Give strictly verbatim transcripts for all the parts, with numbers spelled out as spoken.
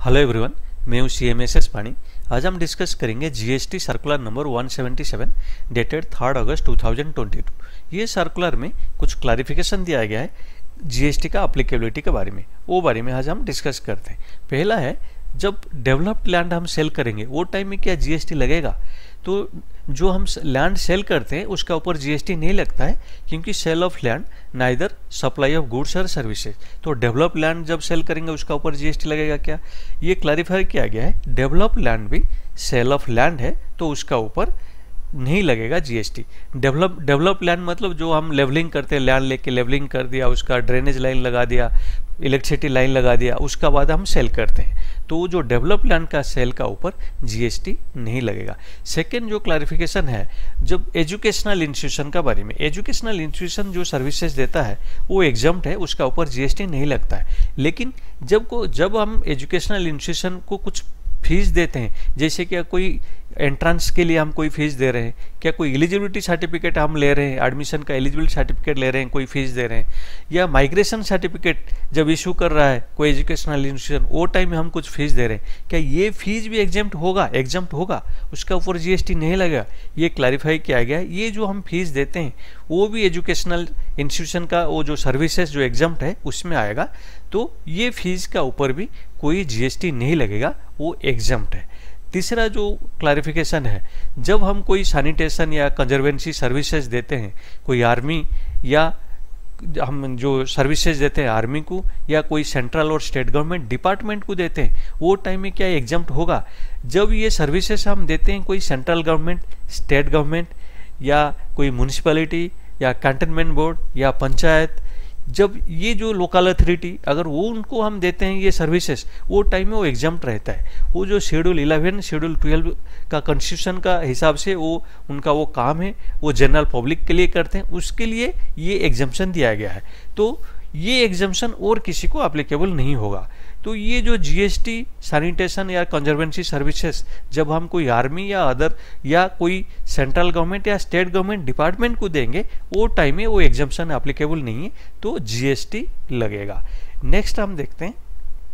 Hello everyone, मैं हूँ C M S S पानी। आज हम डिस्कस करेंगे GST circular number one seventy seven dated third August two thousand twenty two. ये सर्कुलर में कुछ क्लैरिफिकेशन दिया गया है जीएसटी का अप्लीकेबिलिटी के बारे में, वो बारे में आज हम डिस्कस करते हैं। पहला है, जब डेवलप्ड लैंड हम सेल करेंगे वो टाइम में क्या जीएसटी लगेगा? तो जो हम लैंड सेल करते हैं उसका ऊपर जीएसटी नहीं लगता है, क्योंकि sale of land neither supply of goods और सर्विसेज। तो डेवलप लैंड जब सेल करेंगे उसका ऊपर जीएसटी लगेगा क्या? ये क्लैरिफाई किया गया है। डेवलप लैंड भी सेल ऑफ लैंड है तो उसका ऊपर नहीं लगेगा जीएसटी। डेवलप डेवलप लैंड मतलब जो हम लेवलिंग करते हैं, लैंड लेके लेवलिंग कर दिया, उसका ड्रेनेज लाइन लगा दिया, इलेक्ट्रिसिटी लाइन लगा दिया, उसका बाद हम सेल करते हैं, तो जो डेवलप लैंड का सेल का ऊपर जीएसटी नहीं लगेगा। सेकेंड जो क्लैरिफिकेशन है, जब एजुकेशनल इंस्टीट्यूशन का बारे में, एजुकेशनल इंस्टीट्यूशन जो सर्विसेज देता है वो एग्जम्प्ट है, उसका ऊपर जीएसटी नहीं लगता है। लेकिन जब को जब हम एजुकेशनल इंस्टीट्यूशन को कुछ फीस देते हैं, जैसे कि कोई एंट्रेंस के लिए हम कोई फीस दे रहे हैं, क्या कोई एलिजिबिलिटी सर्टिफिकेट हम ले रहे हैं, एडमिशन का एलिजिबिलिटी सर्टिफिकेट ले रहे हैं, कोई फीस दे रहे हैं, या माइग्रेशन सर्टिफिकेट जब इशू कर रहा है कोई एजुकेशनल इंस्टीट्यूशन, वो टाइम में हम कुछ फीस दे रहे हैं, क्या ये फीस भी एग्जम्प्ट होगा? एग्जम्प्ट होगा, उसका ऊपर जीएसटी नहीं लगेगा। ये क्लैरिफाई किया गया है। ये जो हम फीस देते हैं वो भी एजुकेशनल इंस्टीट्यूशन का वो जो सर्विसेज जो एग्जम्प्ट है उसमें आएगा, तो ये फीस का ऊपर भी कोई जीएसटी नहीं लगेगा, वो एग्जम्प्ट है। तीसरा जो क्लैरिफिकेशन है, जब हम कोई सैनिटेशन या कंजर्वेंसी सर्विसेज देते हैं, कोई आर्मी या हम जो सर्विसेज देते हैं आर्मी को या कोई सेंट्रल और स्टेट गवर्नमेंट डिपार्टमेंट को देते हैं, वो टाइम में क्या एग्जम्प्ट होगा? जब ये सर्विसेज हम देते हैं कोई सेंट्रल गवर्नमेंट, स्टेट गवर्नमेंट या कोई म्यूनिसिपैलिटी या कैंटनमेंट बोर्ड या पंचायत, जब ये जो लोकल अथॉरिटी अगर वो उनको हम देते हैं ये सर्विसेज, वो टाइम में वो एग्जम्प्ट रहता है। वो जो शेड्यूल इलेवन शेड्यूल ट्वेल्व का कॉन्स्टिट्यूशन का हिसाब से वो उनका वो काम है, वो जनरल पब्लिक के लिए करते हैं, उसके लिए ये एग्जम्पशन दिया गया है। तो ये एग्जम्पशन और किसी को एप्लीकेबल नहीं होगा। तो ये जो जीएसटी सैनिटेशन या कंजर्वेंसी सर्विसेज जब हम कोई आर्मी या अदर या कोई सेंट्रल गवर्नमेंट या स्टेट गवर्नमेंट डिपार्टमेंट को देंगे, वो टाइम में वो एग्जम्पशन एप्लीकेबल नहीं है, तो जीएसटी लगेगा। नेक्स्ट हम देखते हैं,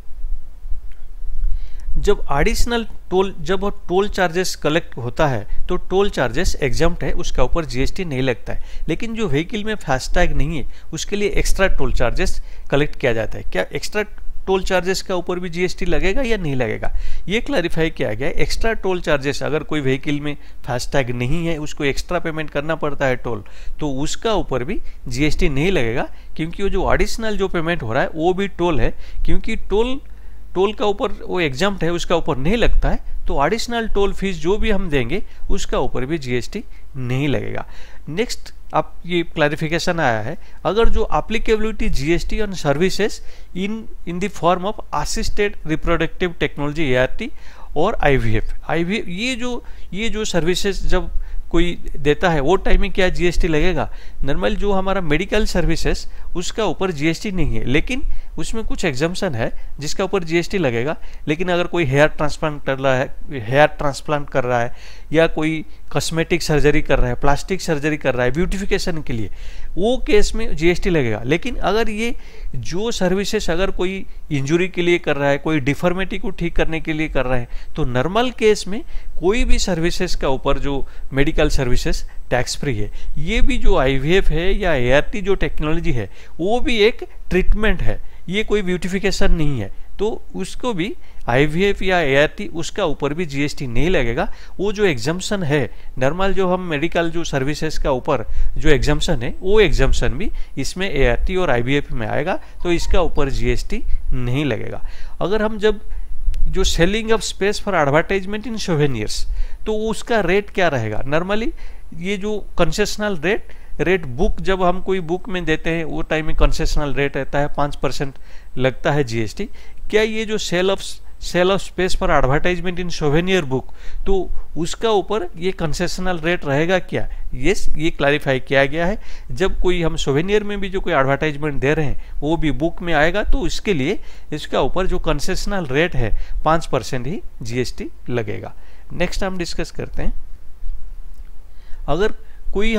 जब एडिशनल टोल जब टोल चार्जेस कलेक्ट होता है तो टोल चार्जेस एग्जम्प्ट है, उसका ऊपर जीएसटी नहीं लगता है। लेकिन जो व्हीकल में फास्टैग नहीं है उसके लिए एक्स्ट्रा टोल चार्जेस कलेक्ट किया जाता है। क्या एक्स्ट्रा टोल चार्जेस का ऊपर भी जीएसटी लगेगा या नहीं लगेगा? ये क्लैरिफाई किया गया है। एक्स्ट्रा टोल चार्जेस, अगर कोई व्हीकल में फास्टैग नहीं है, उसको एक्स्ट्रा पेमेंट करना पड़ता है टोल, तो उसका ऊपर भी जीएसटी नहीं लगेगा, क्योंकि वो जो एडिशनल जो पेमेंट हो रहा है वो भी टोल है। क्योंकि टोल टोल का ऊपर वो एग्जम्प्ट है, उसका ऊपर नहीं लगता है, तो एडिशनल टोल फीस जो भी हम देंगे उसका ऊपर भी जीएसटी नहीं लगेगा। नेक्स्ट अब ये क्लैरिफिकेशन आया है, अगर जो applicability GST on services in in the form of assisted reproductive technology ART और आईवीएफ आईवीएफ ये जो ये जो सर्विसेज जब कोई देता है वो टाइम में क्या जीएसटी लगेगा? नॉर्मल जो हमारा मेडिकल सर्विसेज उसका ऊपर जीएसटी नहीं है, लेकिन उसमें कुछ एग्जम्पशन है जिसका ऊपर जीएसटी लगेगा। लेकिन अगर कोई हेयर ट्रांसप्लांट कर रहा है हेयर ट्रांसप्लांट कर रहा है या कोई कॉस्मेटिक सर्जरी कर रहा है, प्लास्टिक सर्जरी कर रहा है ब्यूटिफिकेशन के लिए, वो केस में जीएसटी लगेगा। लेकिन अगर ये जो सर्विसेज अगर कोई इंजुरी के लिए कर रहा है, कोई डिफॉर्मिटी को ठीक करने के लिए कर रहा है, तो नॉर्मल केस में कोई भी सर्विसेज का ऊपर जो मेडिकल सर्विसेज टैक्स फ्री है। ये भी जो आईवीएफ है या एआरटी जो टेक्नोलॉजी है वो भी एक ट्रीटमेंट है, ये कोई ब्यूटिफिकेशन नहीं है, तो उसको भी आईवीएफ या एआरटी उसका ऊपर भी जीएसटी नहीं लगेगा। वो जो एग्जम्पशन है नॉर्मल जो हम मेडिकल जो सर्विसेज का ऊपर जो एग्जम्पशन है वो एग्जम्पशन भी इसमें एआरटी और आईवीएफ में आएगा, तो इसका ऊपर जीएसटी नहीं लगेगा। अगर हम जब जो selling of space for advertisement in souvenirs, तो उसका रेट क्या रहेगा? नॉर्मली ये जो कंसेशनल रेट रेट बुक जब हम कोई बुक में देते हैं वो टाइम में कंसेशनल रेट रहता है, पाँच परसेंट लगता है जीएसटी। क्या ये जो sale of sale of space for advertisement in souvenir book, तो उसका ऊपर ये कंसेशनल रेट रहेगा क्या? यस, ये क्लैरिफाई किया गया है। जब कोई हम सोवेनियर में भी जो कोई एडवर्टाइजमेंट दे रहे हैं वो भी बुक में आएगा, तो इसके लिए इसका ऊपर जो कंसेशनल रेट है पाँच परसेंट ही जीएसटी लगेगा। नेक्स्ट हम डिस्कस करते हैं, अगर कोई हम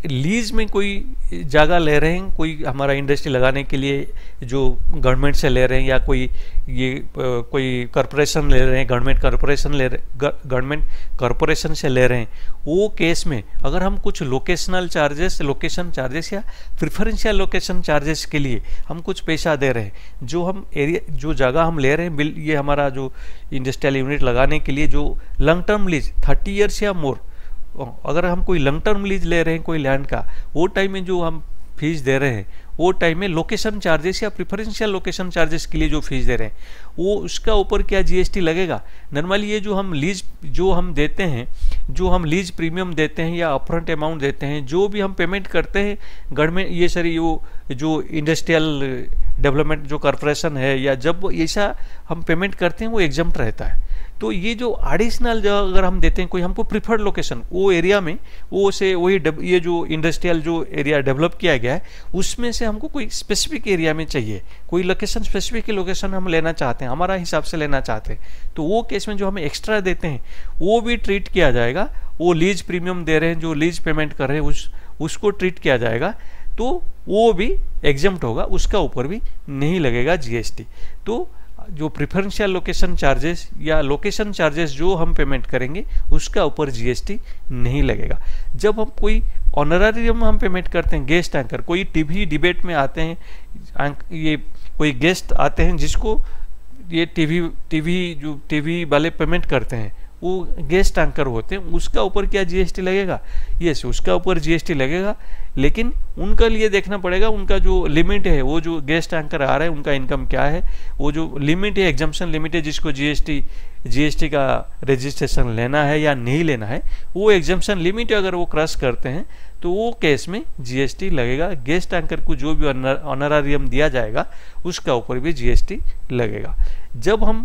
लीज में कोई जगह ले रहे हैं, कोई हमारा इंडस्ट्री लगाने के लिए जो गवर्नमेंट से ले रहे हैं, या कोई ये कोई कॉरपोरेशन ले रहे हैं, गवर्नमेंट कॉरपोरेशन ले रहे गवर्नमेंट कॉरपोरेशन से ले रहे हैं, वो केस में अगर हम कुछ लोकेशनल चार्जेस लोकेशन चार्जेस या प्रिफरेंशियल लोकेशन चार्जेस के लिए हम कुछ पैसा दे रहे हैं, जो हम एरिया जो जगह हम ले रहे हैं बिल, ये हमारा जो इंडस्ट्रियल यूनिट लगाने के लिए जो long term lease thirty years या मोर, अगर हम कोई लॉन्ग टर्म लीज ले रहे हैं कोई लैंड का, वो टाइम में जो हम फीस दे रहे हैं, वो टाइम में लोकेशन चार्जेस या प्रिफरेंशियल लोकेशन चार्जेस के लिए जो फीस दे रहे हैं, वो उसका ऊपर क्या जीएसटी लगेगा। नॉर्मली ये जो हम लीज जो हम देते हैं, जो हम लीज प्रीमियम देते हैं या अपफ्रंट अमाउंट देते हैं, जो भी हम पेमेंट करते हैं गवर्नमेंट, ये सारी वो जो इंडस्ट्रियल डेवलपमेंट जो कॉरपोरेशन है, या जब ऐसा हम पेमेंट करते हैं वो एग्जम्प्ट रहता है। तो ये जो एडिशनल जो अगर हम देते हैं कोई हमको प्रिफर्ड लोकेशन, वो एरिया में वो से वही ये जो इंडस्ट्रियल जो एरिया डेवलप किया गया है उसमें से हमको कोई स्पेसिफिक एरिया में चाहिए, कोई लोकेशन स्पेसिफिक लोकेशन हम लेना चाहते हैं, हमारा हिसाब से लेना चाहते हैं, तो वो केस में जो हमें एक्स्ट्रा देते हैं वो भी ट्रीट किया जाएगा। वो लीज प्रीमियम दे रहे हैं, जो लीज पेमेंट कर रहे हैं उस उसको ट्रीट किया जाएगा, तो वो भी एग्जम्प्ट होगा, उसका ऊपर भी नहीं लगेगा जीएसटी। तो जो प्रिफरेंशियल लोकेशन चार्जेस या लोकेशन चार्जेस जो हम पेमेंट करेंगे उसका ऊपर जीएसटी नहीं लगेगा। जब हम कोई ऑनरेरियम हम पेमेंट करते हैं, गेस्ट एंकर, कोई टीवी डिबेट में आते हैं, ये कोई गेस्ट आते हैं जिसको ये टीवी टीवी जो टीवी वाले पेमेंट करते हैं वो गेस्ट एंकर होते हैं, उसका ऊपर क्या जीएसटी लगेगा? यस, उसका ऊपर जीएसटी लगेगा, लेकिन उनका लिए देखना पड़ेगा उनका जो लिमिट है, वो जो गेस्ट एंकर आ रहा है उनका इनकम क्या है, वो जो लिमिट है एग्जम्पशन लिमिट है जिसको जीएसटी जीएसटी का रजिस्ट्रेशन लेना है या नहीं लेना है, वो एग्जम्पशन लिमिट अगर वो क्रॉस करते हैं तो वो केस में जीएसटी लगेगा। गेस्ट एंकर को जो भी ऑनरेरियम दिया जाएगा उसका ऊपर भी जीएसटी लगेगा। जब हम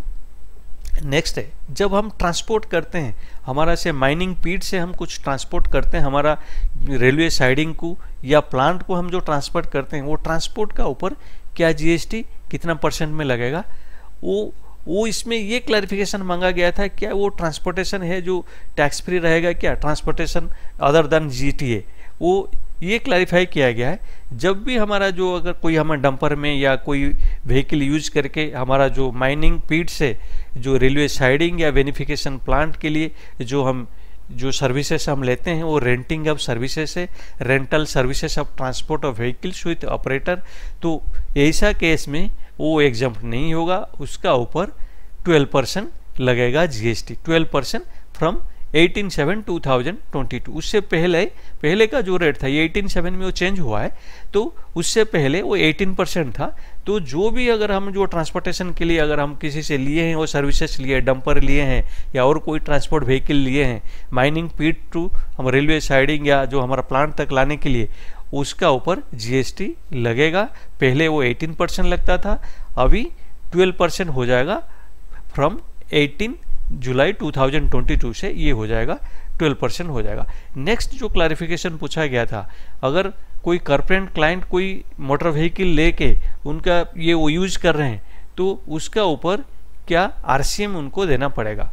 नेक्स्ट है, जब हम ट्रांसपोर्ट करते हैं, हमारा से माइनिंग पीट से हम कुछ ट्रांसपोर्ट करते हैं, हमारा रेलवे साइडिंग को या प्लांट को हम जो ट्रांसपोर्ट करते हैं, वो ट्रांसपोर्ट का ऊपर क्या जीएसटी कितना परसेंट में लगेगा, वो वो इसमें ये क्लैरिफिकेशन मांगा गया था, क्या वो ट्रांसपोर्टेशन है जो टैक्स फ्री रहेगा, क्या ट्रांसपोर्टेशन अदर देन जीटीए, वो ये क्लैरिफाई किया गया है। जब भी हमारा जो अगर कोई हमारे डंपर में या कोई व्हीकल यूज करके हमारा जो माइनिंग पीट से जो रेलवे साइडिंग या वेरिफिकेशन प्लांट के लिए जो हम जो सर्विसेज हम लेते हैं, वो रेंटिंग ऑफ सर्विसेज है, rental services of transport of vehicles with operator, तो ऐसा केस में वो एग्जम्प्ट नहीं होगा, उसका ऊपर ट्वेल्व परसेंट लगेगा GST, twelve percent from eighteen seven two thousand twenty two. उससे पहले पहले का जो रेट था ये एटीन सेवन में वो चेंज हुआ है, तो उससे पहले वो एटीन परसेंट था। तो जो भी अगर हम जो ट्रांसपोर्टेशन के लिए अगर हम किसी से लिए हैं, वो सर्विसेज लिए, डंपर लिए हैं या और कोई ट्रांसपोर्ट व्हीकल लिए हैं, माइनिंग पीट टू हम रेलवे साइडिंग या जो हमारा प्लांट तक लाने के लिए, उसका ऊपर जीएसटी लगेगा। पहले वो एटीन परसेंट लगता था, अभी ट्वेल्व परसेंट हो जाएगा, from eighteen July two thousand twenty two से ये हो जाएगा ट्वेल्व परसेंट हो जाएगा। नेक्स्ट जो क्लैरिफिकेशन पूछा गया था, अगर कोई कॉर्पोरेट क्लाइंट कोई मोटर व्हीकल लेके उनका ये वो यूज कर रहे हैं, तो उसका ऊपर क्या आरसीएम उनको देना पड़ेगा,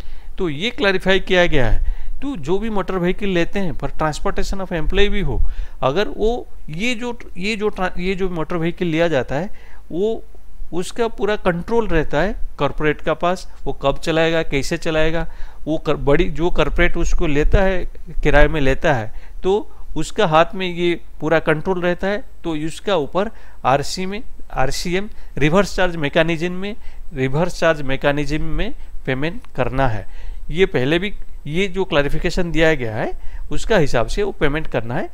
तो ये क्लैरिफाई किया गया है। तो जो भी मोटर व्हीकल लेते हैं पर ट्रांसपोर्टेशन ऑफ एम्प्लॉय भी हो, अगर वो ये जो ये जो ये जो मोटर व्हीकल लिया जाता है, वो उसका पूरा कंट्रोल रहता है कॉर्पोरेट का पास, वो कब चलाएगा, कैसे चलाएगा, वो कर, बड़ी जो कॉर्पोरेट उसको लेता है, किराए में लेता है, तो उसका हाथ में ये पूरा कंट्रोल रहता है। तो इसका ऊपर आरसी में आरसीएम रिवर्स चार्ज मैकेनिज्म में रिवर्स चार्ज मैकेनिज्म में पेमेंट करना है। ये पहले भी ये जो क्लैरिफिकेशन दिया गया है उसका हिसाब से वो पेमेंट करना है।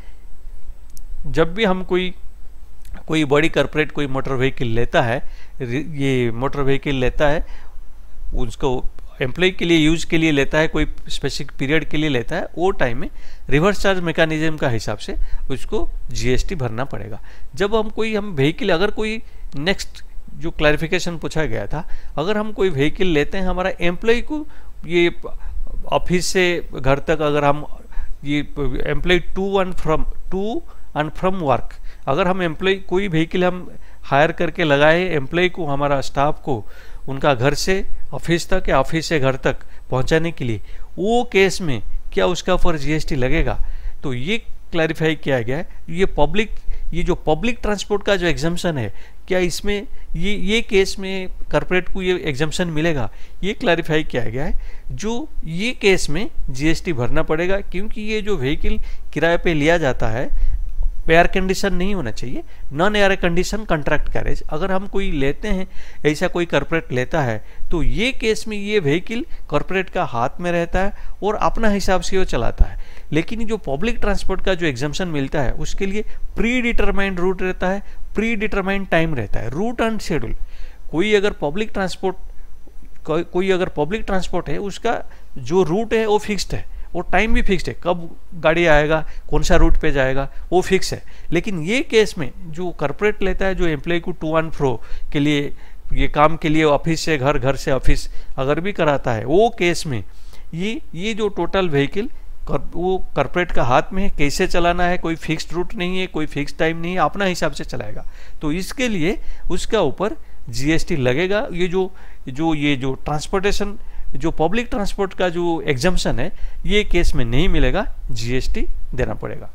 जब भी हम कोई कोई बड़ी कॉर्पोरेट कोई मोटर व्हीकल लेता है, ये मोटर व्हीकल लेता है, उसको एम्प्लॉय के लिए यूज के लिए लेता है, कोई स्पेसिफिक पीरियड के लिए लेता है, वो टाइम में रिवर्स चार्ज मैकेनिज्म का हिसाब से उसको जीएसटी भरना पड़ेगा। जब हम कोई हम व्हीकल अगर कोई नेक्स्ट जो क्लैरिफिकेशन पूछा गया था, अगर हम कोई व्हीकल लेते हैं, हमारा एम्प्लॉय को ये ऑफिस से घर तक अगर हम ये employ to and from to and from work, अगर हम एम्प्लॉय कोई व्हीकल हम हायर करके लगाए एम्प्लॉय को, हमारा स्टाफ को उनका घर से ऑफिस तक या ऑफिस से घर तक पहुंचाने के लिए, वो केस में क्या उसका ऊपर जीएसटी लगेगा? तो ये क्लैरिफाई किया गया है, ये पब्लिक ये जो पब्लिक ट्रांसपोर्ट का जो एग्जाम्पशन है, क्या इसमें ये ये केस में कॉर्पोरेट को ये एग्जाम्पशन मिलेगा, ये क्लैरिफाई किया गया है। जो ये केस में जीएसटी भरना पड़ेगा, क्योंकि ये जो व्हीकल किराए पे लिया जाता है एयर कंडीशन नहीं होना चाहिए, non air condition contract carriage. अगर हम कोई लेते हैं, ऐसा कोई कॉर्पोरेट लेता है, तो ये केस में ये व्हीकल कॉर्पोरेट का हाथ में रहता है और अपना हिसाब से वो चलाता है। लेकिन जो पब्लिक ट्रांसपोर्ट का जो एग्जाम्पशन मिलता है, उसके लिए प्री डिटरमाइंड रूट रहता है, प्री डिटरमाइंड टाइम रहता है, रूट एंड शेड्यूल। कोई अगर पब्लिक ट्रांसपोर्ट को, कोई अगर पब्लिक ट्रांसपोर्ट है, उसका जो रूट है वो फिक्स्ड है, वो टाइम भी फिक्स्ड है, कब गाड़ी आएगा, कौन सा रूट पे जाएगा, वो फिक्स है। लेकिन ये केस में जो कॉर्पोरेट लेता है, जो एम्प्लॉय को टू एंड फ्रो के लिए, ये काम के लिए ऑफिस से घर, घर से ऑफिस अगर भी कराता है, वो केस में ये ये जो टोटल व्हीकल वो कॉर्पोरेट का हाथ में है, कैसे चलाना है, कोई फिक्स्ड रूट नहीं है, कोई फिक्स टाइम नहीं है, अपना हिसाब से चलाएगा। तो इसके लिए उसका ऊपर जीएसटी लगेगा। ये जो जो ये जो ट्रांसपोर्टेशन, जो पब्लिक ट्रांसपोर्ट का जो एग्जाम्पशन है, ये केस में नहीं मिलेगा, जीएसटी देना पड़ेगा।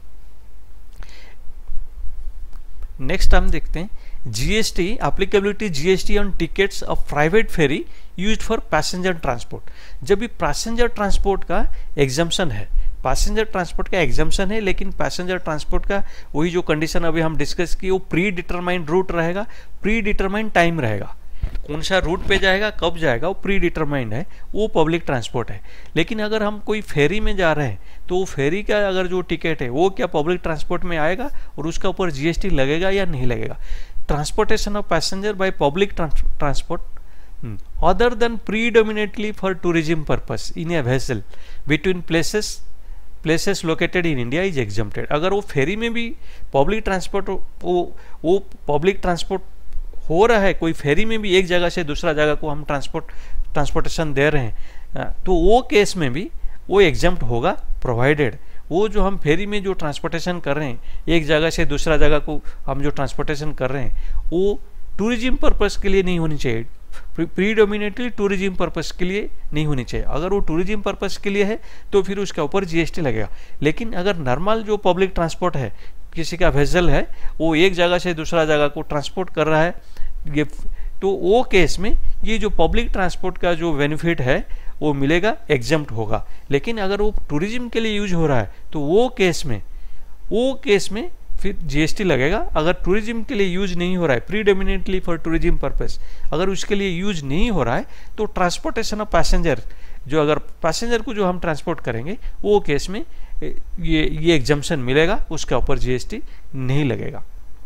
नेक्स्ट हम देखते हैं GST applicability, GST on tickets of private ferry used for passenger transport. जब भी पैसेंजर ट्रांसपोर्ट का एग्जाम्पशन है, पैसेंजर ट्रांसपोर्ट का एग्जाम्पशन है, लेकिन पैसेंजर ट्रांसपोर्ट का वही जो कंडीशन अभी हम डिस्कस की, वो प्री डिटरमाइंड रूट रहेगा, प्री डिटरमाइंड टाइम रहेगा, कौन सा रूट पे जाएगा, कब जाएगा, वो प्री डिटरमाइंड है, वो पब्लिक ट्रांसपोर्ट है। लेकिन अगर हम कोई फेरी में जा रहे हैं, तो वो फेरी का अगर जो टिकट है, वो क्या पब्लिक ट्रांसपोर्ट में आएगा और उसका ऊपर जीएसटी लगेगा या नहीं लगेगा। Transportation of passenger by public transport other than predominantly for tourism purpose in a vessel between places places located in India is exempted. अगर वो फेरी में भी पब्लिक ट्रांसपोर्ट, वो वो पब्लिक ट्रांसपोर्ट हो रहा है, कोई फेरी में भी एक जगह से दूसरा जगह को हम ट्रांसपोर्ट ट्रांसपोर्टेशन दे रहे हैं, तो वो केस में भी वो एग्जम्प्ट होगा, प्रोवाइडेड वो जो हम फेरी में जो ट्रांसपोर्टेशन कर रहे हैं, एक जगह से दूसरा जगह को हम जो ट्रांसपोर्टेशन कर रहे हैं, वो टूरिज्म पर्पस के लिए नहीं होनी चाहिए, प्रीडोमिनेटली टूरिज्म पर्पस के लिए नहीं होनी चाहिए। अगर वो टूरिज्म पर्पस के लिए है तो फिर उसके ऊपर जीएसटी लगेगा। लेकिन अगर नॉर्मल जो पब्लिक ट्रांसपोर्ट है, किसी का वेसल है, वो एक जगह से दूसरा जगह को ट्रांसपोर्ट कर रहा है, ये तो वो केस में ये जो पब्लिक ट्रांसपोर्ट का जो बेनिफिट है वो मिलेगा, एग्जम्प्ट होगा। लेकिन अगर वो टूरिज्म के लिए यूज हो रहा है, तो वो केस में वो केस में फिर जीएसटी लगेगा। अगर टूरिज्म के लिए यूज नहीं हो रहा है, प्रीडोमिनेटली फॉर टूरिज्म पर्पस, अगर उसके लिए यूज नहीं हो रहा है, तो ट्रांसपोर्टेशन ऑफ पैसेंजर, जो अगर पैसेंजर को जो हम ट्रांसपोर्ट करेंगे, वो केस में ये ये एग्जम्पशन मिलेगा, उसके ऊपर जीएसटी नहीं लगेगा।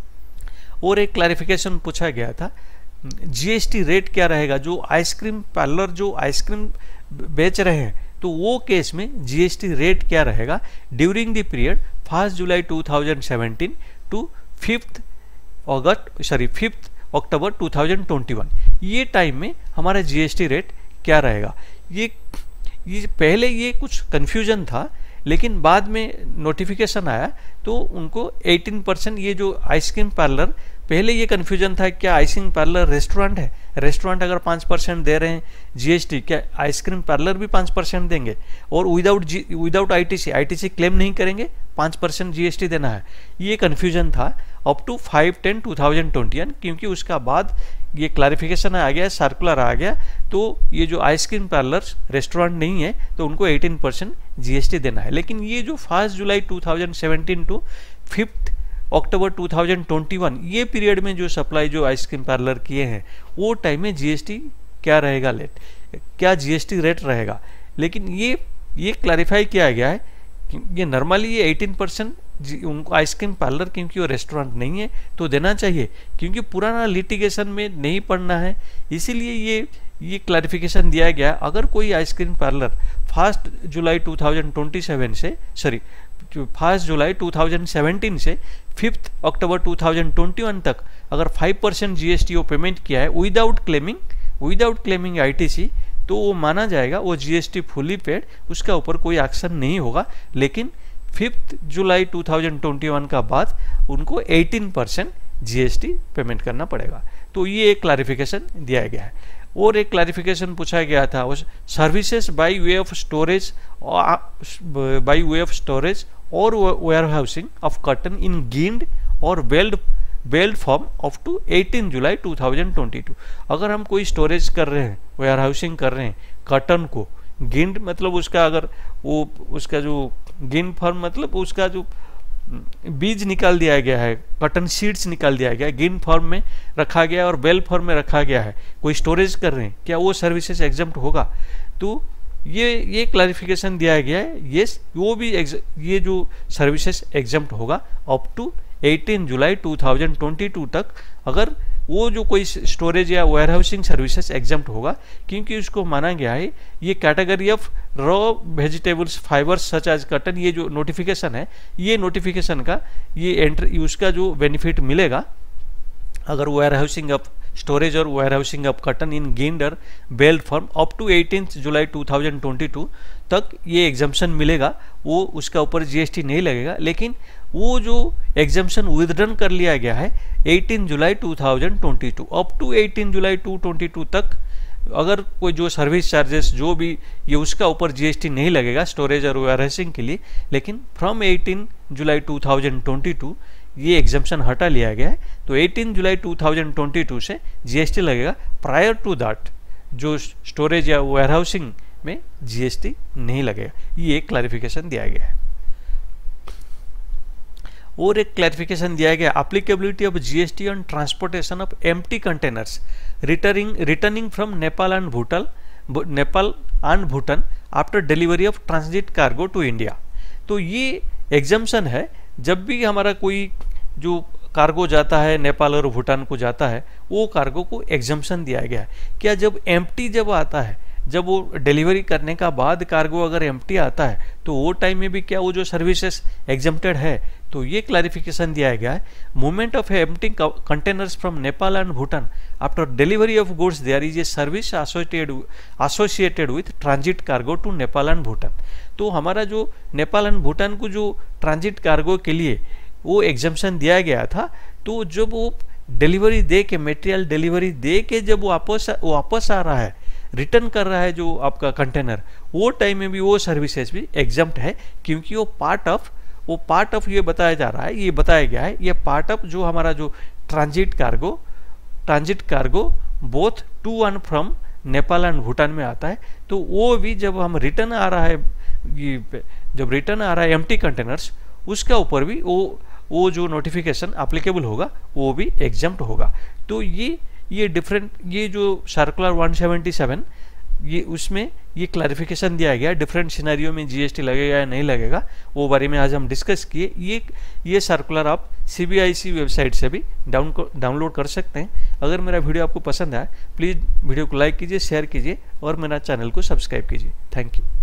और एक क्लैरिफिकेशन पूछा गया था, जीएसटी रेट क्या रहेगा, जो आइसक्रीम पार्लर जो आइसक्रीम बेच रहे हैं, तो वो केस में जीएसटी रेट क्या रहेगा during the period first July two thousand seventeen to fifth August sorry fifth October two thousand twenty one, ये टाइम में हमारा जीएसटी रेट क्या रहेगा। ये ये पहले ये कुछ कन्फ्यूजन था, लेकिन बाद में नोटिफिकेशन आया तो उनको अठारह परसेंट, ये जो आइसक्रीम पार्लर, पहले ये कन्फ्यूजन था क्या आइसक्रीम पार्लर रेस्टोरेंट है, रेस्टोरेंट अगर पाँच परसेंट दे रहे हैं जीएसटी, क्या आइसक्रीम पार्लर भी पाँच परसेंट देंगे, और without G without ITC ITC claim नहीं करेंगे, पाँच परसेंट जीएसटी देना है। ये कन्फ्यूजन था up to five ten two thousand twenty one, क्योंकि उसका बाद ये क्लैरिफिकेशन आ गया, सर्कुलर आ गया, तो ये जो आइसक्रीम पार्लर रेस्टोरेंट नहीं है तो उनको अठारह परसेंट जीएसटी देना है। लेकिन ये जो first July two thousand seventeen to fifth October two thousand twenty one, ये पीरियड में जो सप्लाई जो आइसक्रीम पार्लर किए हैं, वो टाइम में जीएसटी क्या रहेगा, लेट क्या जीएसटी रेट रहेगा। लेकिन ये ये क्लैरिफाई किया गया है कि ये नॉर्मली ये अठारह परसेंट उनको आइसक्रीम पार्लर, क्योंकि वो रेस्टोरेंट नहीं है तो देना चाहिए, क्योंकि पुराना लिटिगेशन में नहीं पड़ना है, इसीलिए ये ये क्लैरिफिकेशन दिया गया। अगर कोई ice cream parlour first July two thousand twenty seven से sorry first July two thousand seventeen से fifth October two thousand twenty one तक अगर फाइव परसेंट जीएसटी वो पेमेंट किया है without claiming without claiming ITC, तो वो माना जाएगा वो जीएसटी फुली पेड, उसका ऊपर कोई एक्शन नहीं होगा। लेकिन fifth July two thousand twenty one का बाद उनको अठारह परसेंट जीएसटी पेमेंट करना पड़ेगा। तो ये एक क्लैरिफिकेशन दिया गया है। और एक क्लैरिफिकेशन पूछा गया था, services by way of storage by way of storage और warehousing of cotton in ginned और baled baled form up to eighteen July two thousand twenty two. अगर हम कोई स्टोरेज कर रहे हैं, वेयर हाउसिंग कर रहे हैं कॉटन को, गिंड मतलब उसका अगर वो उसका जो गिंड फॉर्म मतलब उसका जो बीज निकाल दिया गया है, कॉटन सीड्स निकाल दिया गया है, गिन फॉर्म में रखा गया है और बेल फॉर्म में रखा गया है, कोई स्टोरेज कर रहे हैं, क्या वो सर्विसेज एग्जम्प्ट होगा? तो ये ये क्लैरिफिकेशन दिया गया है, ये वो भी ये जो सर्विसेज एग्जम्प्ट होगा up to eighteen July two thousand twenty two तक, अगर वो जो कोई स्टोरेज या वेयर हाउसिंग सर्विसेज एग्जम्प्ट होगा, क्योंकि उसको माना गया है ये category of raw vegetables fibres such as cotton, ये जो नोटिफिकेशन है, ये नोटिफिकेशन का ये एंट्री उसका जो बेनिफिट मिलेगा अगर वेयर हाउसिंग ऑफ स्टोरेज और warehousing of cotton in ginned और baled form up to eighteen July two thousand twenty two तक ये एग्जम्पशन मिलेगा, वो उसका ऊपर जीएसटी नहीं लगेगा। लेकिन वो जो एग्जम्पशन विदड्रॉन कर लिया गया है eighteen July two thousand twenty two up to eighteen July two thousand twenty two तक, अगर कोई जो सर्विस चार्जेस जो भी ये उसका ऊपर जीएसटी नहीं लगेगा स्टोरेज और वेयर हाउसिंग के लिए। लेकिन from eighteen July two thousand twenty two ये एग्जम्पशन हटा लिया गया है, तो eighteen July two thousand twenty two से जीएसटी लगेगा। प्रायर टू दैट जो स्टोरेज या वेयर हाउसिंग में जीएसटी नहीं लगेगा, ये एक क्लैरिफिकेशन दिया गया है। और एक क्लैरिफिकेशन दिया गया applicability of GST on transportation of empty containers returning returning from Nepal and Bhutan Nepal and Bhutan after delivery of transit cargo to India. तो ये एग्जम्पशन है, जब भी हमारा कोई जो कार्गो जाता है नेपाल और भूटान को जाता है, वो कार्गो को एग्जम्पशन दिया गया है। क्या जब एम्प्टी जब आता है, जब वो डिलीवरी करने का बाद कार्गो अगर एम्प्टी आता है, तो वो टाइम में भी क्या वो जो सर्विसेज एग्जम्प्टेड है? तो ये क्लैरिफिकेशन दिया गया है, movement of empty containers from Nepal and Bhutan after delivery of goods there is a service associated with transit cargo to Nepal and Bhutan. तो हमारा जो नेपाल एंड भूटान को जो ट्रांजिट कार्गो के लिए वो एग्जम्पशन दिया गया था, तो जब वो डिलीवरी दे के मटेरियल डिलीवरी दे के जब वो वापस वापस आ रहा है, रिटर्न कर रहा है जो आपका कंटेनर, वो टाइम में भी वो सर्विसेज भी एग्जम्प्ट है, क्योंकि वो पार्ट ऑफ वो पार्ट ऑफ ये बताया जा रहा है, ये बताया गया है, ये पार्ट ऑफ जो हमारा जो transit cargo transit cargo both to and from Nepal and Bhutan में आता है। तो वो भी जब हम रिटर्न आ रहा है, ये जब रिटर्न आ रहा है एम्प्टी कंटेनर्स, उसका ऊपर भी वो वो जो नोटिफिकेशन एप्लीकेबल होगा वो भी एग्जम्प्ट होगा। तो ये ये डिफरेंट ये जो सर्कुलर वन सेवेंटी सेवन ये उसमें ये क्लैरिफिकेशन दिया गया डिफरेंट सिनेरियो में जीएसटी लगेगा या नहीं लगेगा, वो बारे में आज हम डिस्कस किए। ये ये सर्कुलर आप सीबीआईसी वेबसाइट से भी डाउन डाउनलोड कर सकते हैं। अगर मेरा वीडियो आपको पसंद आया, प्लीज़ वीडियो को लाइक कीजिए, शेयर कीजिए और मेरा चैनल को सब्सक्राइब कीजिए। Thank you.